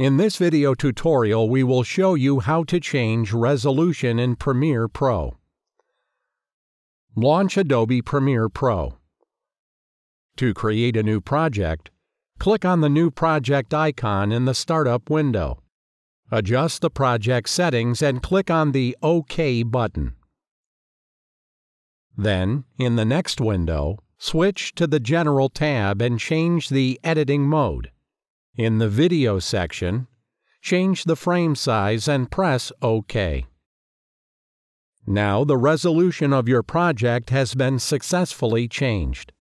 In this video tutorial, we will show you how to change resolution in Premiere Pro. Launch Adobe Premiere Pro. To create a new project, click on the New Project icon in the Startup window. Adjust the project settings and click on the OK button. Then, in the next window, switch to the General tab and change the editing mode. In the Video section, change the frame size and press OK. Now the resolution of your project has been successfully changed.